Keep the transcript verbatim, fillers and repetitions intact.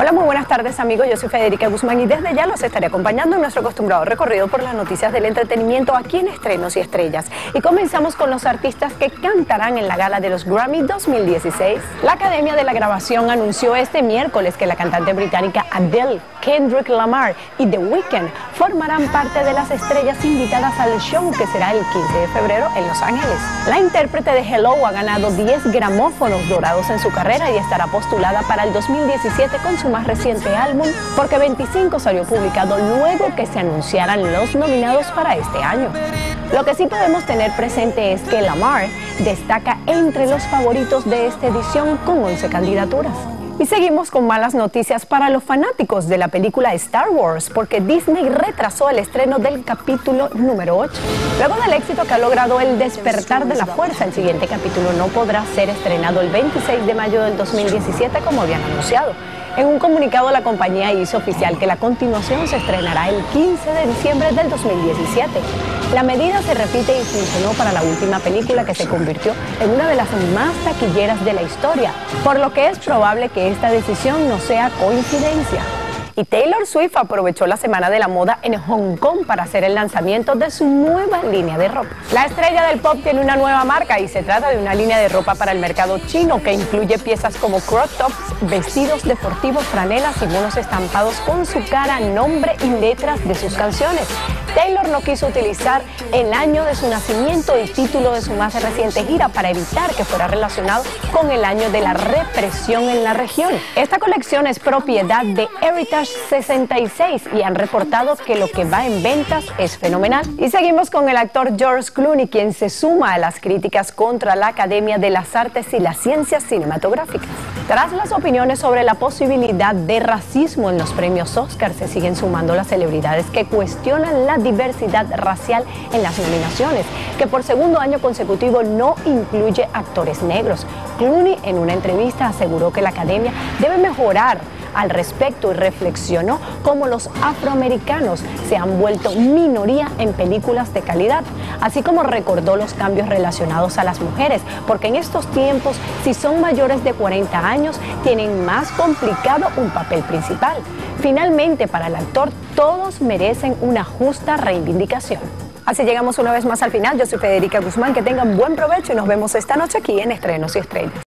Hola, muy buenas tardes amigos, yo soy Federica Guzmán y desde ya los estaré acompañando en nuestro acostumbrado recorrido por las noticias del entretenimiento aquí en Estrenos y Estrellas. Y comenzamos con los artistas que cantarán en la gala de los Grammy dos mil dieciséis. La Academia de la Grabación anunció este miércoles que la cantante británica Adele, Kendrick Lamar y The Weeknd formarán parte de las estrellas invitadas al show que será el quince de febrero en Los Ángeles. La intérprete de Hello ha ganado diez gramófonos dorados en su carrera y estará postulada para el dos mil diecisiete con su más reciente álbum, porque veinticinco salió publicado luego que se anunciaran los nominados para este año. Lo que sí podemos tener presente es que Lamar destaca entre los favoritos de esta edición con once candidaturas. Y seguimos con malas noticias para los fanáticos de la película Star Wars, porque Disney retrasó el estreno del capítulo número ocho. Luego del éxito que ha logrado El Despertar de la Fuerza, el siguiente capítulo no podrá ser estrenado el veintiséis de mayo del dos mil diecisiete como habían anunciado. En un comunicado, la compañía hizo oficial que la continuación se estrenará el quince de diciembre del dos mil diecisiete. La medida se repite y funcionó para la última película, que se convirtió en una de las más taquilleras de la historia, por lo que es probable que esta decisión no sea coincidencia. Y Taylor Swift aprovechó la Semana de la Moda en Hong Kong para hacer el lanzamiento de su nueva línea de ropa. La estrella del pop tiene una nueva marca y se trata de una línea de ropa para el mercado chino que incluye piezas como crop tops, vestidos deportivos, franelas y monos estampados con su cara, nombre y letras de sus canciones. Taylor no quiso utilizar el año de su nacimiento y título de su más reciente gira para evitar que fuera relacionado con el año de la represión en la región. Esta colección es propiedad de Heritage sesenta y seis y han reportado que lo que va en ventas es fenomenal. Y seguimos con el actor George Clooney, quien se suma a las críticas contra la Academia de las Artes y las Ciencias Cinematográficas. Tras las opiniones sobre la posibilidad de racismo en los premios Oscar, se siguen sumando las celebridades que cuestionan la diversidad racial en las nominaciones, que por segundo año consecutivo no incluye actores negros. Clooney en una entrevista aseguró que la Academia debe mejorar al respecto y reflexionó cómo los afroamericanos se han vuelto minoría en películas de calidad, así como recordó los cambios relacionados a las mujeres, porque en estos tiempos, si son mayores de cuarenta años, tienen más complicado un papel principal. Finalmente, para el actor, todos merecen una justa reivindicación. Así llegamos una vez más al final. Yo soy Federica Guzmán, que tengan buen provecho y nos vemos esta noche aquí en Estrenos y Estrellas.